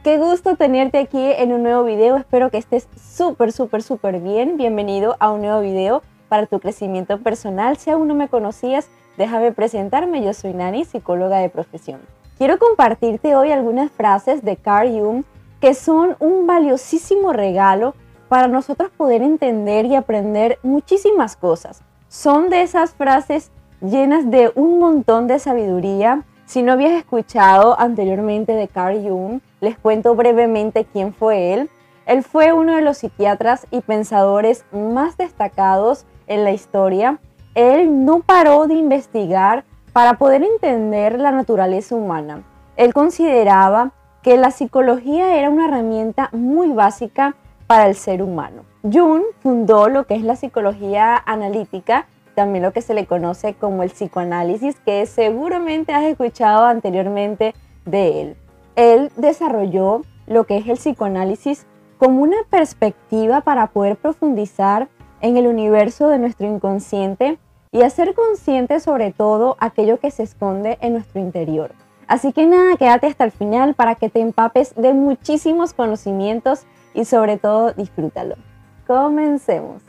Qué gusto tenerte aquí en un nuevo video. Espero que estés súper bien. Bienvenido a un nuevo video para tu crecimiento personal. Si aún no me conocías, déjame presentarme. Yo soy Nani, psicóloga de profesión. Quiero compartirte hoy algunas frases de Carl Jung que son un valiosísimo regalo para nosotros poder entender y aprender muchísimas cosas. Son de esas frases llenas de un montón de sabiduría. Si no habías escuchado anteriormente de Carl Jung, les cuento brevemente quién fue él. Él fue uno de los psiquiatras y pensadores más destacados en la historia. Él no paró de investigar para poder entender la naturaleza humana. Él consideraba que la psicología era una herramienta muy básica para el ser humano. Jung fundó lo que es la psicología analítica, también lo que se le conoce como el psicoanálisis, que seguramente has escuchado anteriormente de él. Él desarrolló lo que es el psicoanálisis como una perspectiva para poder profundizar en el universo de nuestro inconsciente y hacer consciente sobre todo aquello que se esconde en nuestro interior. Así que nada, quédate hasta el final para que te empapes de muchísimos conocimientos y sobre todo disfrútalo. Comencemos.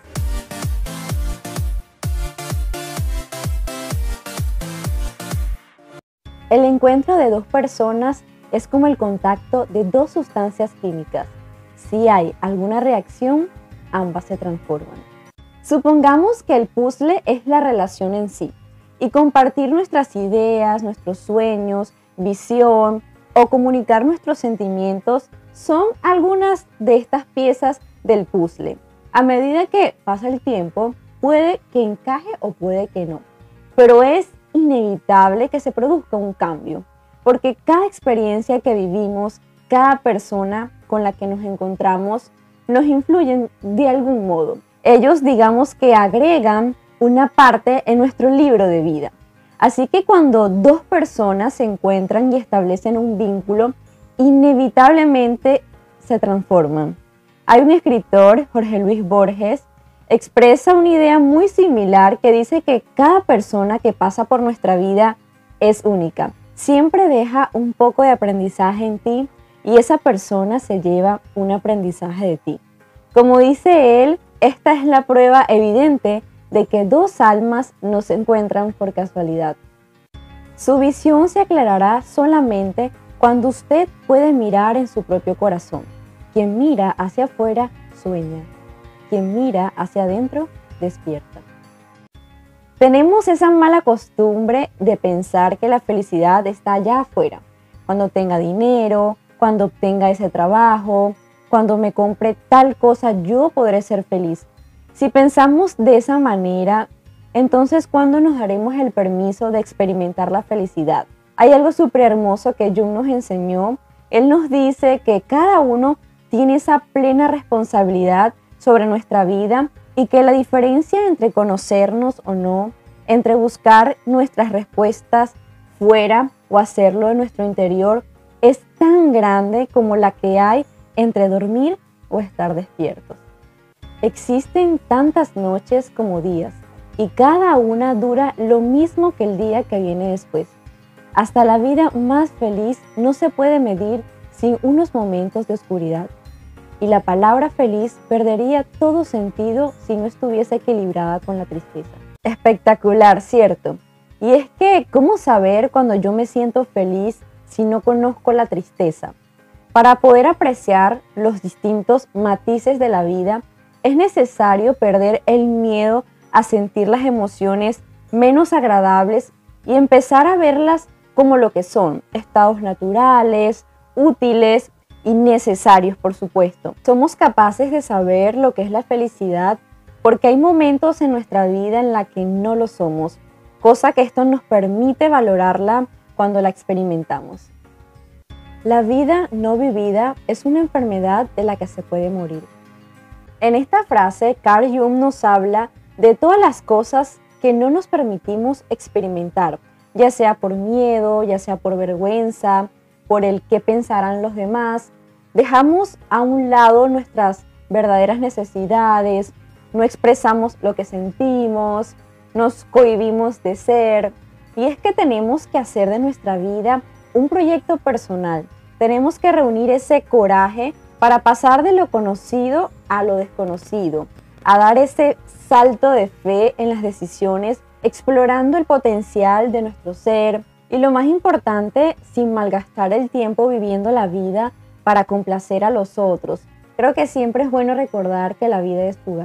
El encuentro de dos personas es como el contacto de dos sustancias químicas. Si hay alguna reacción, ambas se transforman. Supongamos que el puzzle es la relación en sí y compartir nuestras ideas, nuestros sueños, visión o comunicar nuestros sentimientos son algunas de estas piezas del puzzle. A medida que pasa el tiempo, puede que encaje o puede que no, pero es inevitable que se produzca un cambio, porque cada experiencia que vivimos, cada persona con la que nos encontramos, nos influyen de algún modo. Ellos, digamos que agregan una parte en nuestro libro de vida. Así que cuando dos personas se encuentran y establecen un vínculo, inevitablemente se transforman. Hay un escritor, Jorge Luis Borges, expresa una idea muy similar que dice que cada persona que pasa por nuestra vida es única. Siempre deja un poco de aprendizaje en ti y esa persona se lleva un aprendizaje de ti. Como dice él, esta es la prueba evidente de que dos almas no se encuentran por casualidad. Su visión se aclarará solamente cuando usted puede mirar en su propio corazón. Quien mira hacia afuera sueña. Quien mira hacia adentro, despierta. Tenemos esa mala costumbre de pensar que la felicidad está allá afuera. Cuando tenga dinero, cuando obtenga ese trabajo, cuando me compre tal cosa, yo podré ser feliz. Si pensamos de esa manera, entonces ¿cuándo nos daremos el permiso de experimentar la felicidad? Hay algo súper hermoso que Jung nos enseñó. Él nos dice que cada uno tiene esa plena responsabilidad sobre nuestra vida y que la diferencia entre conocernos o no, entre buscar nuestras respuestas fuera o hacerlo en nuestro interior, es tan grande como la que hay entre dormir o estar despiertos. Existen tantas noches como días y cada una dura lo mismo que el día que viene después. Hasta la vida más feliz no se puede medir sin unos momentos de oscuridad. Y la palabra feliz perdería todo sentido si no estuviese equilibrada con la tristeza. Espectacular, ¿cierto? Y es que, ¿cómo saber cuando yo me siento feliz si no conozco la tristeza? Para poder apreciar los distintos matices de la vida, es necesario perder el miedo a sentir las emociones menos agradables y empezar a verlas como lo que son, estados naturales, útiles y necesarios, por supuesto. Somos capaces de saber lo que es la felicidad porque hay momentos en nuestra vida en la que no lo somos, cosa que esto nos permite valorarla cuando la experimentamos. La vida no vivida es una enfermedad de la que se puede morir. En esta frase, Carl Jung nos habla de todas las cosas que no nos permitimos experimentar, ya sea por miedo, ya sea por vergüenza, por el qué pensarán los demás. Dejamos a un lado nuestras verdaderas necesidades, no expresamos lo que sentimos, nos cohibimos de ser. Y es que tenemos que hacer de nuestra vida un proyecto personal. tenemos que reunir ese coraje para pasar de lo conocido a lo desconocido, a dar ese salto de fe en las decisiones, explorando el potencial de nuestro ser y lo más importante, sin malgastar el tiempo viviendo la vida para complacer a los otros. Creo que siempre es bueno recordar que la vida es fugaz.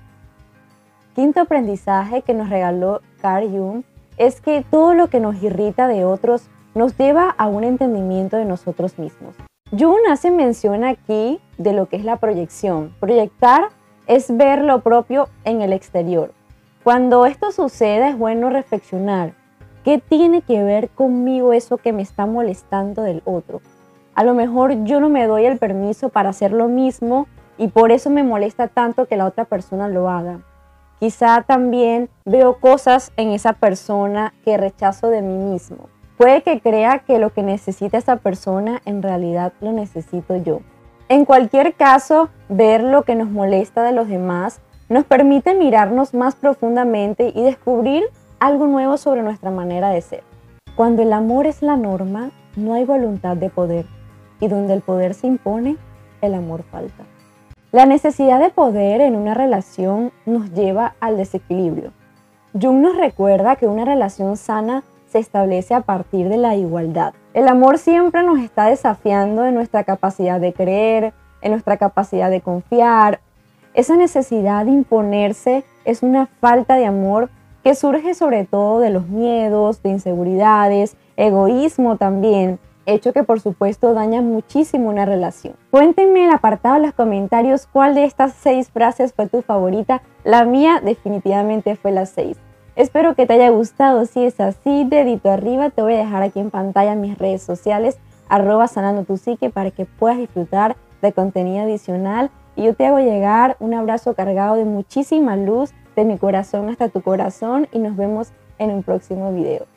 Quinto aprendizaje que nos regaló Carl Jung es que todo lo que nos irrita de otros nos lleva a un entendimiento de nosotros mismos. Jung hace mención aquí de lo que es la proyección. Proyectar es ver lo propio en el exterior. Cuando esto suceda es bueno reflexionar. ¿Qué tiene que ver conmigo eso que me está molestando del otro? A lo mejor yo no me doy el permiso para hacer lo mismo y por eso me molesta tanto que la otra persona lo haga. Quizá también veo cosas en esa persona que rechazo de mí mismo. Puede que crea que lo que necesita esa persona en realidad lo necesito yo. En cualquier caso, ver lo que nos molesta de los demás nos permite mirarnos más profundamente y descubrir algo nuevo sobre nuestra manera de ser. Cuando el amor es la norma, no hay voluntad de poder, y donde el poder se impone, el amor falta. La necesidad de poder en una relación nos lleva al desequilibrio. Jung nos recuerda que una relación sana se establece a partir de la igualdad. El amor siempre nos está desafiando en nuestra capacidad de creer, en nuestra capacidad de confiar. Esa necesidad de imponerse es una falta de amor que surge sobre todo de los miedos, de inseguridades, egoísmo también, hecho que por supuesto daña muchísimo una relación. Cuéntenme en el apartado de los comentarios cuál de estas 6 frases fue tu favorita. La mía definitivamente fue la 6. Espero que te haya gustado. Si es así, dedito arriba. Te voy a dejar aquí en pantalla mis redes sociales, @sanandotusique, para que puedas disfrutar de contenido adicional. Y yo te hago llegar un abrazo cargado de muchísima luz, de mi corazón hasta tu corazón, y nos vemos en un próximo video.